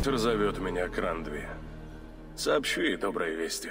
Зовет меня Крандви. Сообщу ей добрые вести.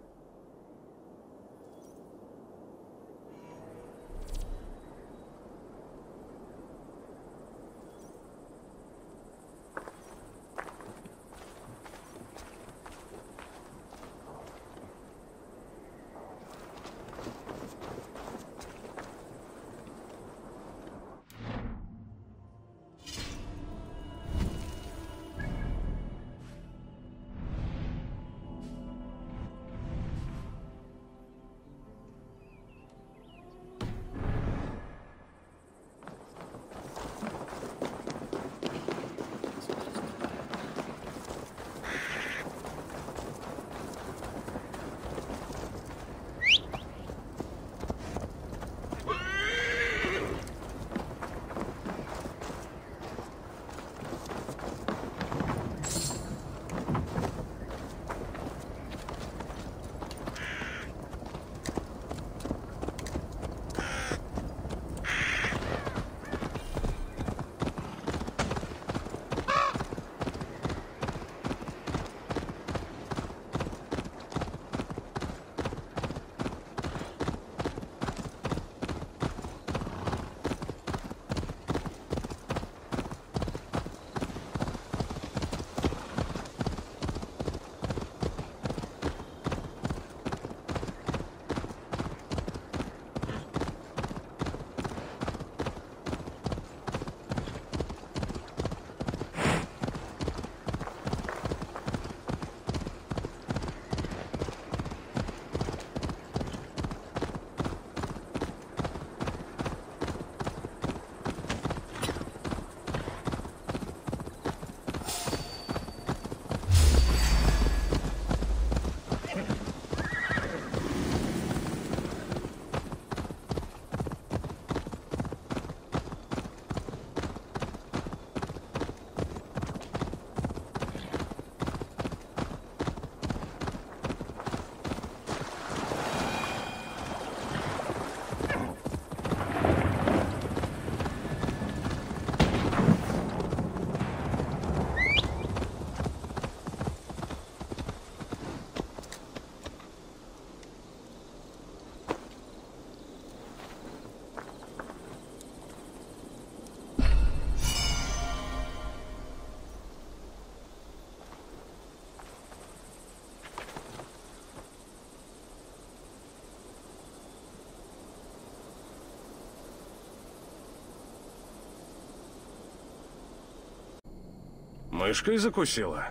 Мышкой закусила?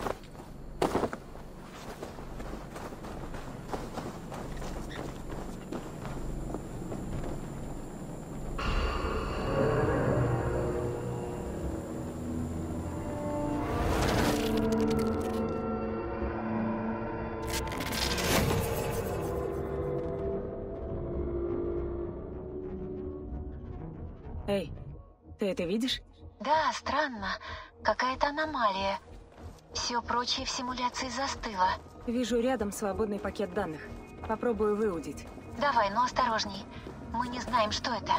Эй, ты это видишь? Да, странно. Какая-то аномалия. Все прочее в симуляции застыло. Вижу рядом свободный пакет данных. Попробую выудить. Давай, но осторожней. Мы не знаем, что это.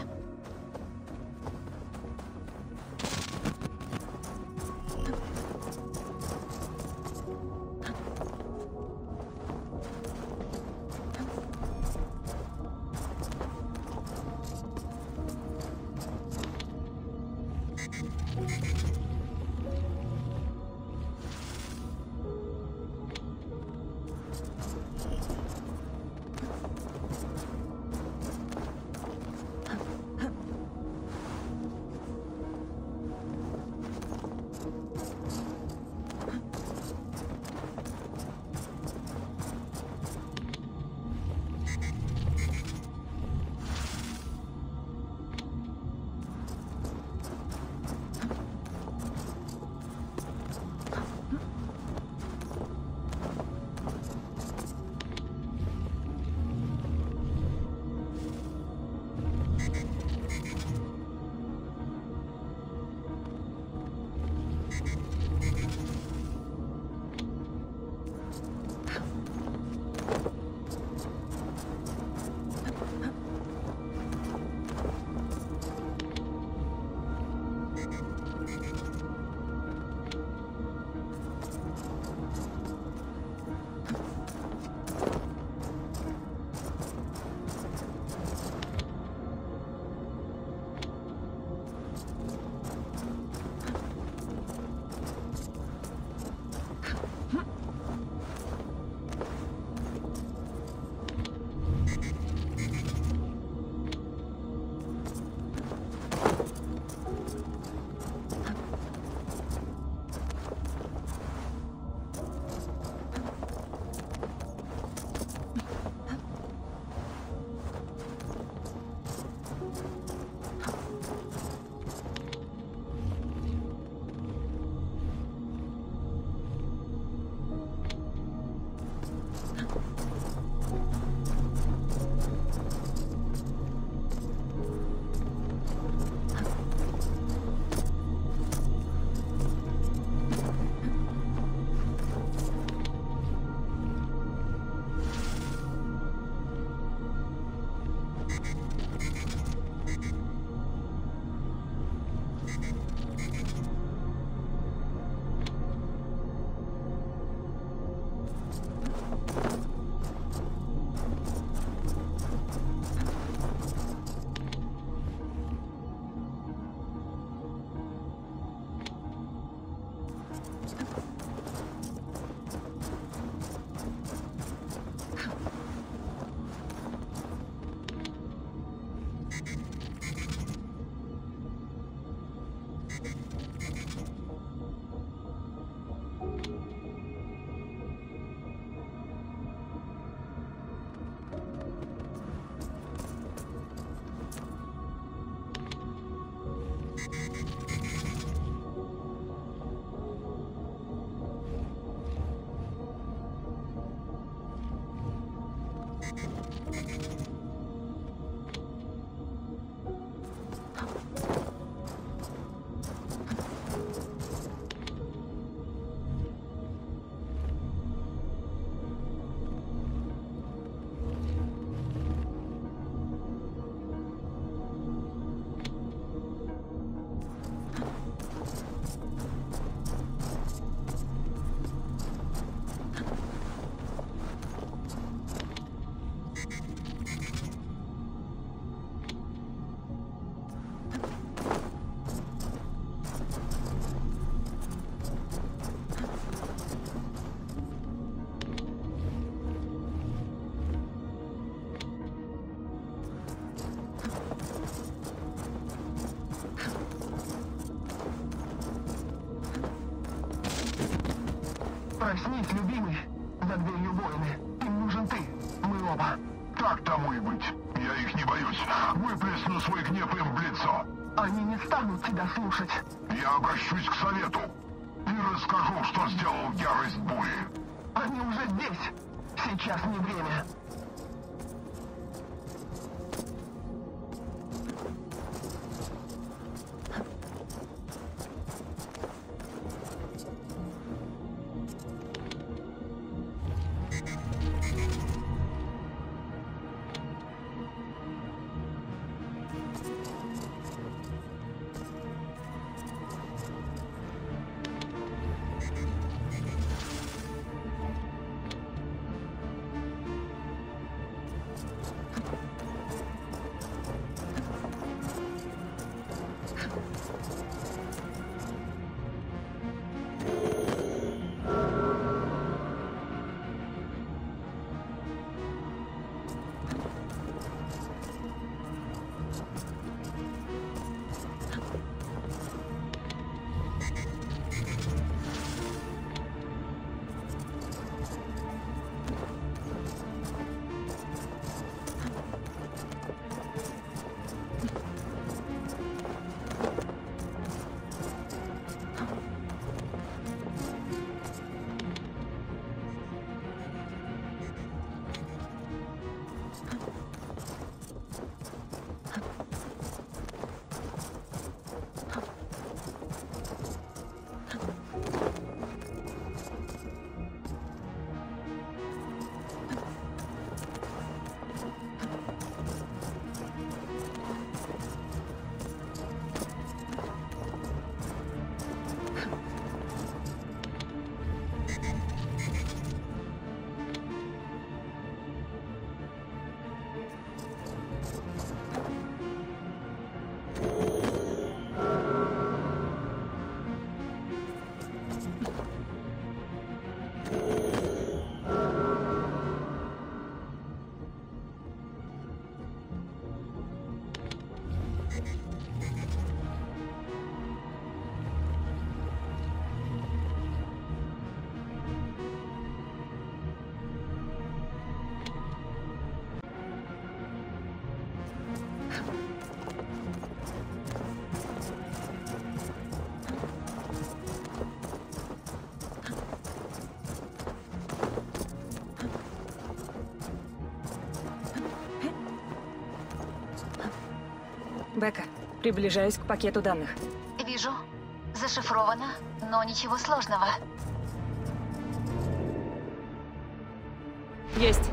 Проснись, любимый. За дверью воины. Им нужен ты. Мы оба. Так тому и быть. Я их не боюсь. Выплесну свой гнев им в лицо. Они не станут тебя слушать. Я обращусь к совету и расскажу, что сделал ярость бури. Они уже здесь. Сейчас не время. Бека, приближаюсь к пакету данных. Вижу. Зашифровано, но ничего сложного. Есть.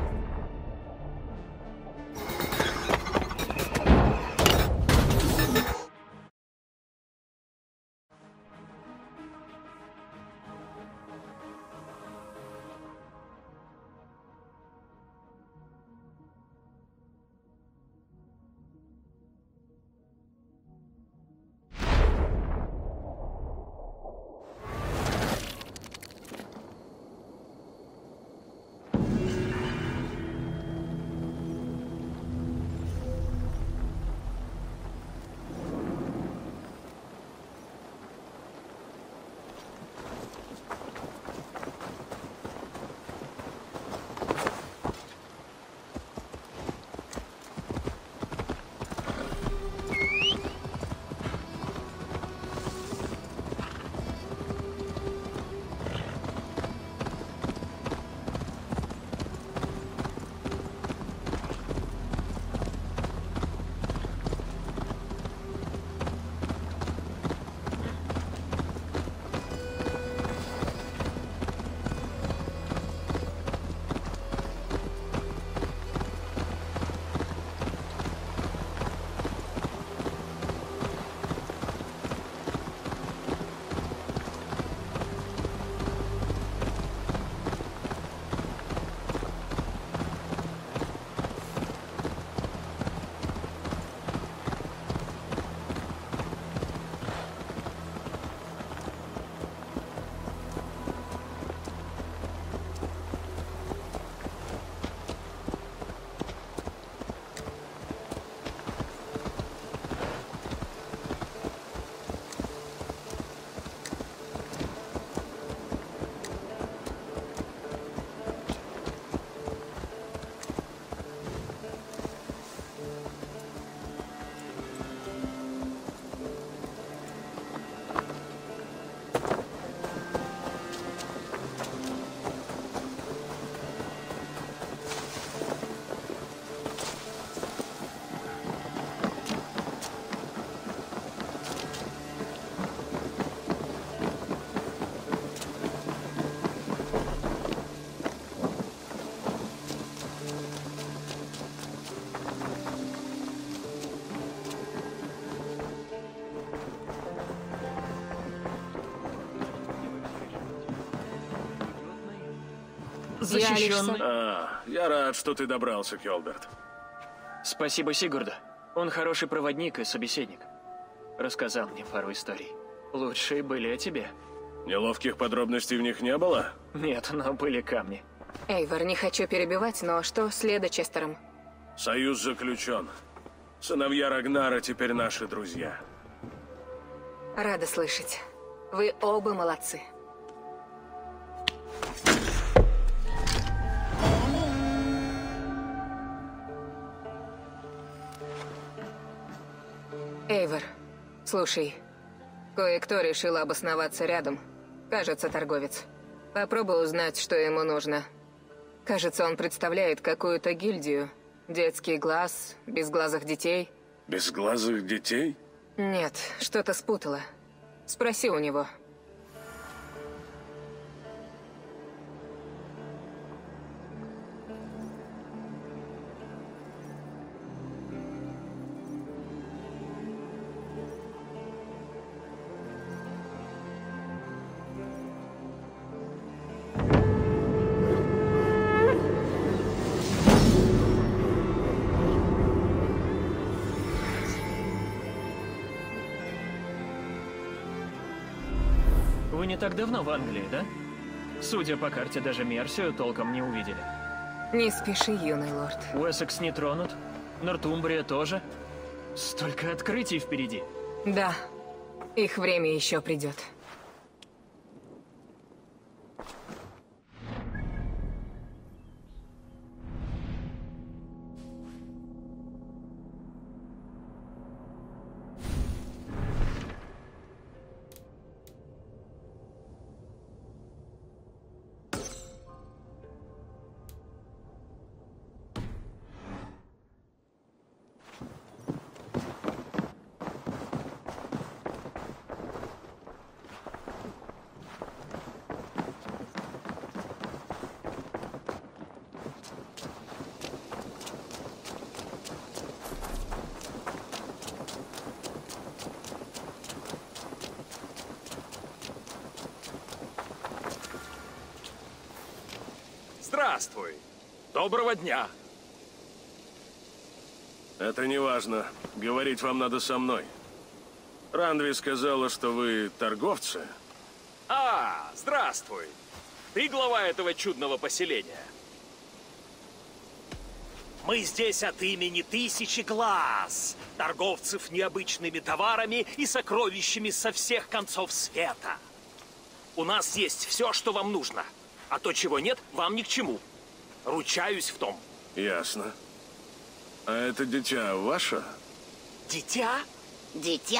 Защищенный. Я рад, что ты добрался, Кёлберт. Спасибо Сигурду. Он хороший проводник и собеседник. Рассказал мне пару историй. Лучшие были о тебе. Неловких подробностей в них не было? Нет, но были камни. Эйвор, не хочу перебивать, но что с Ледочестером? Союз заключен. Сыновья Рагнара теперь наши друзья. Рада слышать. Вы оба молодцы. Эйвор, слушай. Кое-кто решил обосноваться рядом. Кажется, торговец. Попробуй узнать, что ему нужно. Кажется, он представляет какую-то гильдию. Детский глаз, безглазых детей. Безглазых детей? Нет, что-то спутала. Спроси у него. Вы не так давно в Англии, да? Судя по карте, даже Мерсию толком не увидели. Не спеши, юный лорд. Уэссекс не тронут. Нортумбрия тоже. Столько открытий впереди. Да, их время еще придет. Здравствуй. Доброго дня. Это не важно. Говорить вам надо со мной. Рандви сказала, что вы торговцы. Здравствуй. Ты глава этого чудного поселения. Мы здесь от имени Тысячи Глаз, торговцев необычными товарами и сокровищами со всех концов света. У нас есть все, что вам нужно. А то, чего нет, вам ни к чему. Ручаюсь в том. Ясно. А это дитя ваше? Дитя? Дитя?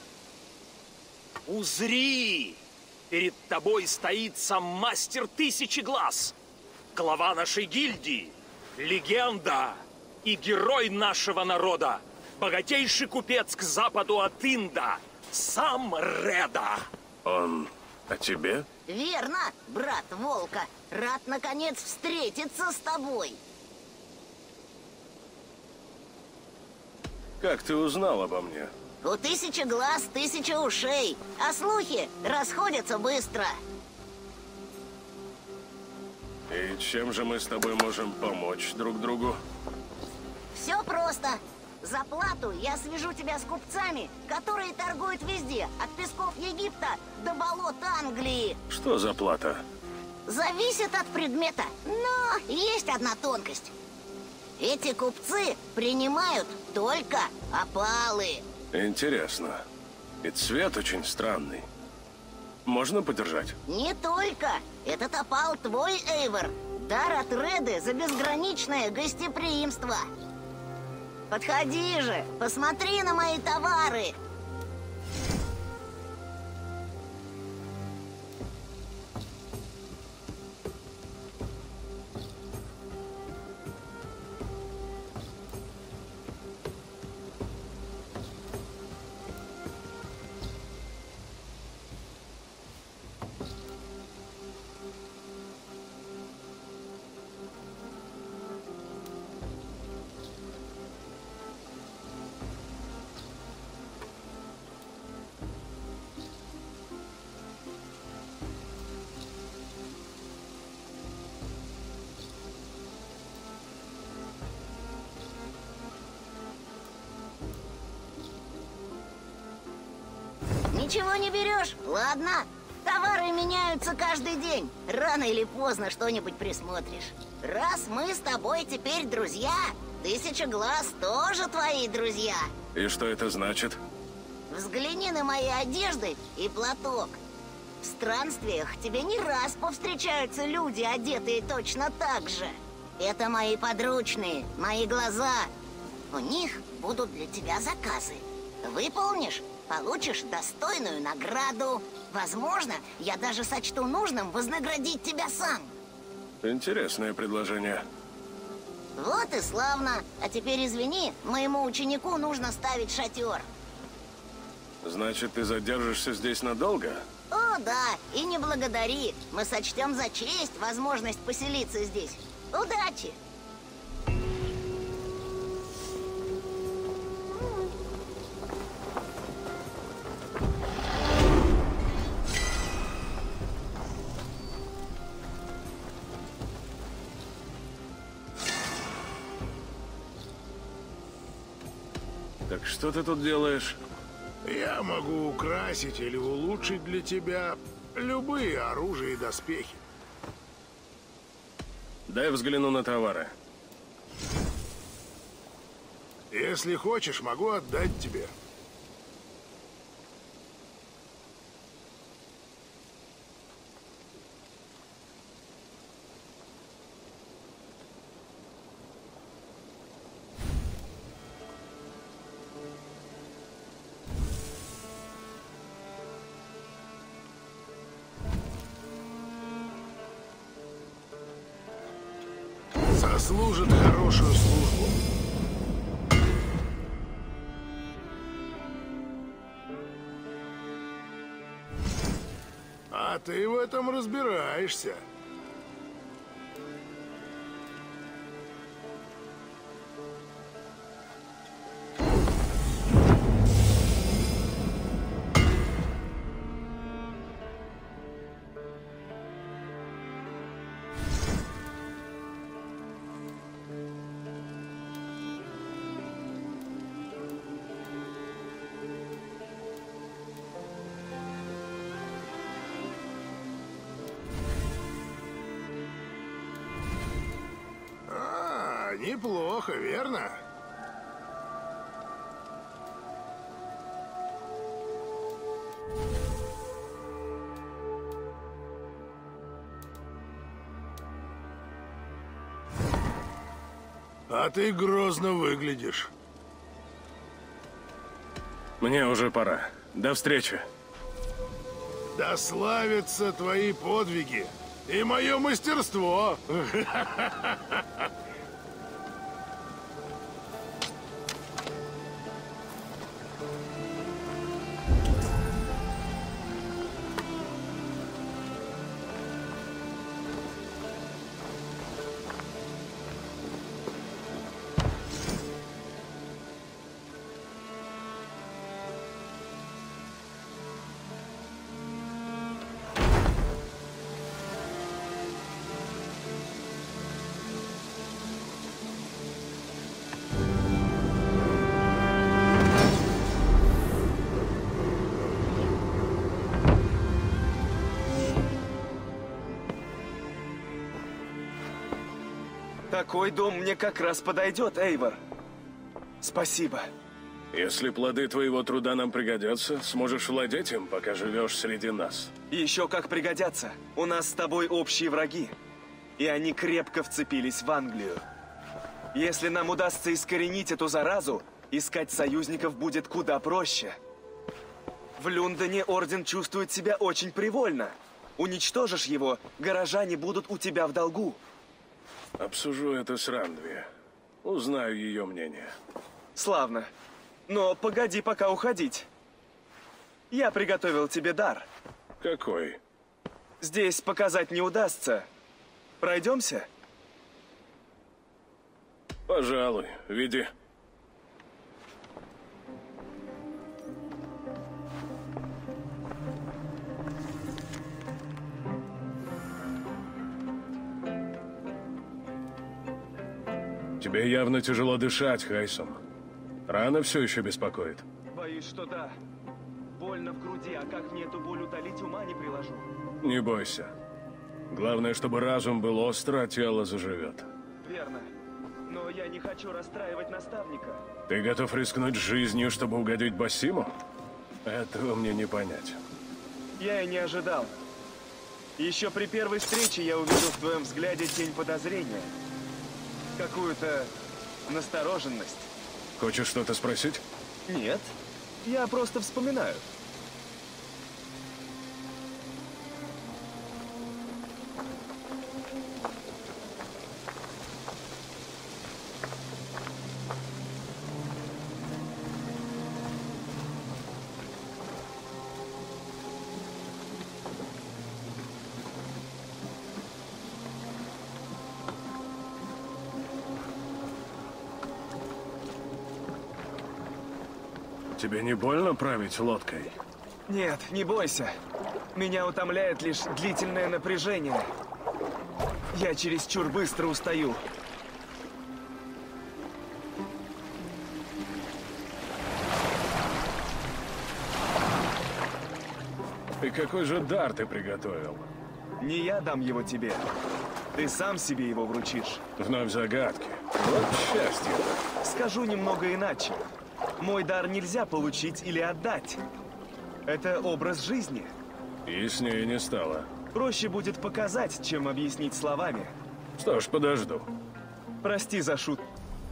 Узри! Перед тобой стоит сам мастер Тысячи Глаз, глава нашей гильдии, легенда и герой нашего народа, богатейший купец к западу от Инда, сам Реда. Он о тебе? Верно, брат Волка. Рад, наконец, встретиться с тобой. Как ты узнал обо мне? У Тысячи Глаз 1000 ушей, а слухи расходятся быстро. И чем же мы с тобой можем помочь друг другу? Все просто. За плату я свяжу тебя с купцами, которые торгуют везде, от песков Египта до болот Англии. Что за плата? Зависит от предмета, но есть одна тонкость. Эти купцы принимают только опалы. Интересно. И цвет очень странный. Можно подержать? Не только. Этот опал твой, Эйвор. Дар от Реды за безграничное гостеприимство. Подходи же, посмотри на мои товары. Ничего не берешь? Ладно. Товары меняются каждый день. Рано или поздно что-нибудь присмотришь. Раз мы с тобой теперь друзья, 1000 глаз тоже твои друзья. И что это значит? Взгляни на мои одежды и платок. В странствиях тебе не раз повстречаются люди, одетые точно так же. Это мои подручные, мои глаза. У них будут для тебя заказы. Выполнишь, получишь достойную награду. Возможно, я даже сочту нужным вознаградить тебя сам. Интересное предложение. Вот и славно. А теперь извини, моему ученику нужно ставить шатер. Значит, ты задержишься здесь надолго? О, да, и не благодари. Мы сочтем за честь возможность поселиться здесь. Удачи! Так что ты тут делаешь? Я могу украсить или улучшить для тебя любые оружия и доспехи. Дай взгляну на товары. Если хочешь, могу отдать тебе. Сослужит хорошую службу. А ты в этом разбираешься. Неплохо, верно? А ты грозно выглядишь. Мне уже пора. До встречи. Да славятся твои подвиги и мое мастерство. Такой дом мне как раз подойдет, Эйвор. Спасибо. Если плоды твоего труда нам пригодятся, сможешь владеть им, пока живешь среди нас. Еще как пригодятся. У нас с тобой общие враги. И они крепко вцепились в Англию. Если нам удастся искоренить эту заразу, искать союзников будет куда проще. В Люндоне Орден чувствует себя очень привольно. Уничтожишь его, горожане будут у тебя в долгу. Обсужу это с Рандви. Узнаю ее мнение. Славно. Но погоди пока уходить. Я приготовил тебе дар. Какой? Здесь показать не удастся. Пройдемся? Пожалуй, веди. Тебе явно тяжело дышать, Хайсом. Рана все еще беспокоит. Боюсь, что да. Боль больно в груди, а как мне эту боль утолить, ума не приложу. Не бойся. Главное, чтобы разум был остр, а тело заживет. Верно. Но я не хочу расстраивать наставника. Ты готов рискнуть жизнью, чтобы угодить Басиму? Этого мне не понять. Я и не ожидал. Еще при первой встрече я увидел в твоем взгляде тень подозрения. Какую-то настороженность. Хочешь что-то спросить? Нет. Я просто вспоминаю. Тебе не больно править лодкой? Нет, не бойся. Меня утомляет лишь длительное напряжение. Я чересчур быстро устаю. И какой же дар ты приготовил? Не я дам его тебе. Ты сам себе его вручишь. Вновь загадки. Вот счастье. Скажу немного иначе. Мой дар нельзя получить или отдать. Это образ жизни. Яснее не стало. Проще будет показать, чем объяснить словами. Что ж, подожду. Прости за шутку.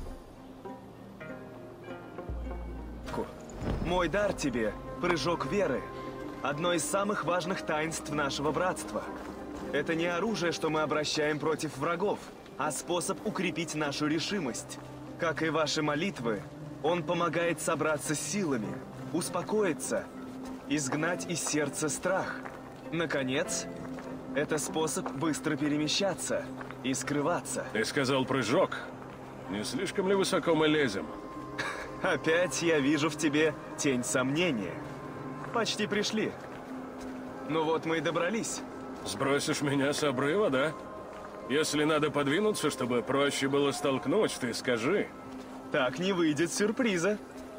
Мой дар тебе — прыжок веры. Одно из самых важных таинств нашего братства. Это не оружие, что мы обращаем против врагов, а способ укрепить нашу решимость. Как и ваши молитвы, он помогает собраться с силами, успокоиться, изгнать из сердца страх. Наконец, это способ быстро перемещаться и скрываться. Ты сказал прыжок. Не слишком ли высоко мы лезем? Опять я вижу в тебе тень сомнения. Почти пришли. Ну вот мы и добрались. Сбросишь меня с обрыва, да? Если надо подвинуться, чтобы проще было столкнуть, ты скажи. Так не выйдет сюрприза.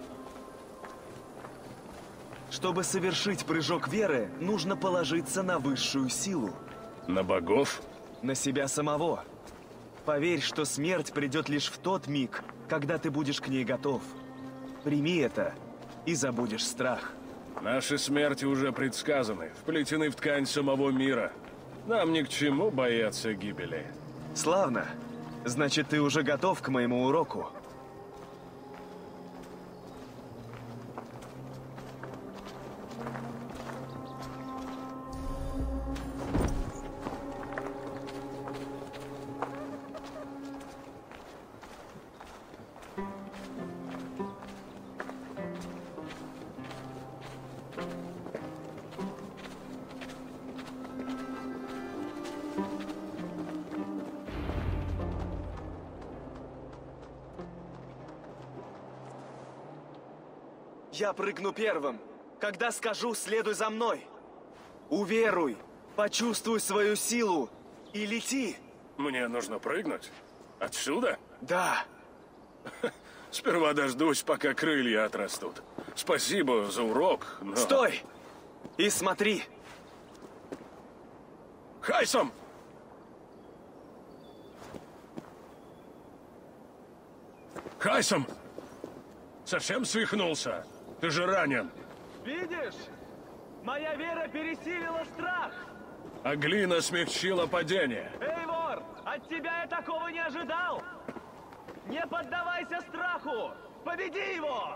Чтобы совершить прыжок веры, нужно положиться на высшую силу. На богов? На себя самого. Поверь, что смерть придет лишь в тот миг, когда ты будешь к ней готов. Прими это и забудешь страх. Наши смерти уже предсказаны, вплетены в ткань самого мира. Нам ни к чему бояться гибели. Славно. Значит, ты уже готов к моему уроку. Я прыгну первым. Когда скажу, следуй за мной. Уверуй, почувствуй свою силу и лети. Мне нужно прыгнуть? Отсюда? Да. Сперва дождусь, пока крылья отрастут. Спасибо за урок, но... Стой! И смотри. Хайсом! Хайсом! Совсем свихнулся? Ты же ранен. Видишь? Моя вера пересилила страх. А глина смягчила падение. Эйвор, от тебя я такого не ожидал. Не поддавайся страху. Победи его.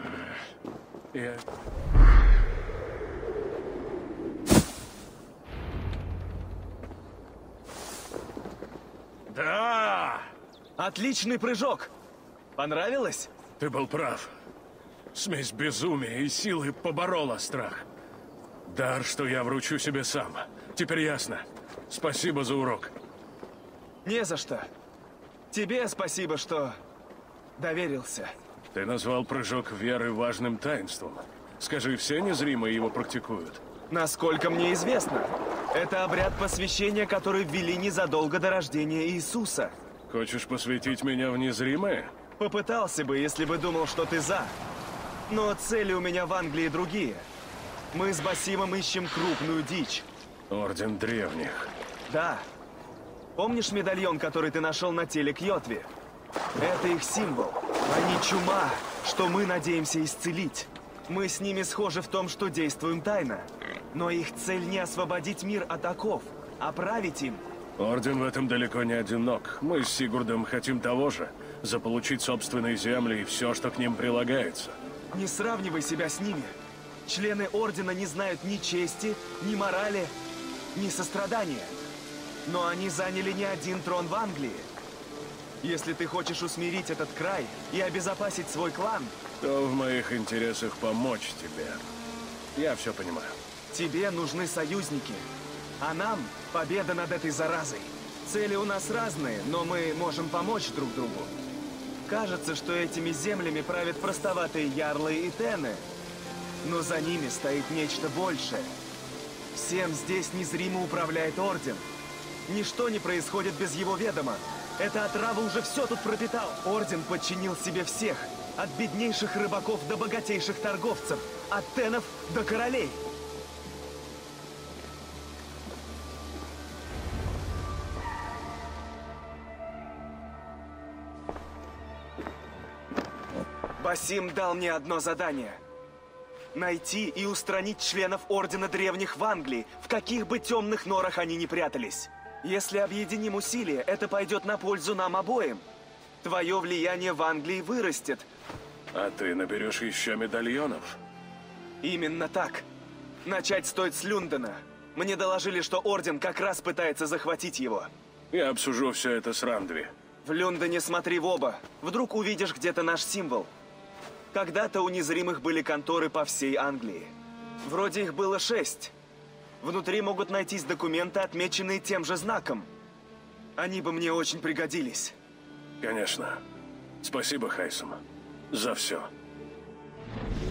Да! Отличный прыжок. Понравилось? Ты был прав. Смесь безумия и силы поборола страх. Дар, что я вручу себе сам. Теперь ясно. Спасибо за урок. Не за что. Тебе спасибо, что доверился. Ты назвал прыжок веры важным таинством. Скажи, все незримые его практикуют? Насколько мне известно, это обряд посвящения, который ввели незадолго до рождения Иисуса. Хочешь посвятить меня в незримое? Попытался бы, если бы думал, что ты за. Но цели у меня в Англии другие. Мы с Басимом ищем крупную дичь. Орден древних. Да. Помнишь медальон, который ты нашел на теле Кьотви? Это их символ. Они чума, что мы надеемся исцелить. Мы с ними схожи в том, что действуем тайно. Но их цель не освободить мир от оков, а править им. Орден в этом далеко не одинок. Мы с Сигурдом хотим того же. Заполучить собственные земли и все, что к ним прилагается. Не сравнивай себя с ними. Члены Ордена не знают ни чести, ни морали, ни сострадания. Но они заняли не один трон в Англии. Если ты хочешь усмирить этот край и обезопасить свой клан, то в моих интересах помочь тебе. Я все понимаю. Тебе нужны союзники, а нам победа над этой заразой. Цели у нас разные, но мы можем помочь друг другу. Кажется, что этими землями правят простоватые ярлы и тены, но за ними стоит нечто большее. Всем здесь незримо управляет Орден. Ничто не происходит без его ведома. Эта отрава уже все тут пропитал. Орден подчинил себе всех, от беднейших рыбаков до богатейших торговцев, от тенов до королей. Басим дал мне одно задание. Найти и устранить членов Ордена Древних в Англии, в каких бы темных норах они ни прятались. Если объединим усилия, это пойдет на пользу нам обоим. Твое влияние в Англии вырастет. А ты наберешь еще медальонов? Именно так. Начать стоит с Люндена. Мне доложили, что Орден как раз пытается захватить его. Я обсужу все это с Рандви. В Люндене смотри в оба. Вдруг увидишь где-то наш символ. Когда-то у незримых были конторы по всей Англии. Вроде их было 6. Внутри могут найтись документы, отмеченные тем же знаком. Они бы мне очень пригодились. Конечно. Спасибо, Хайсом, за все.